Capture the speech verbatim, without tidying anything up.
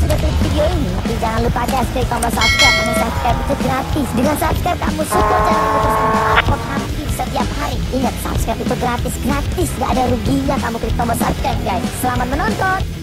sudah klik video ini, tapi jangan lupa guys klik tombol subscribe, karena subscribe itu gratis. Dengan subscribe kamu support channel ini terus upload hampir setiap hari. Ingat, subscribe itu gratis, gratis, gak ada ruginya kamu klik tombol subscribe guys. Selamat menonton.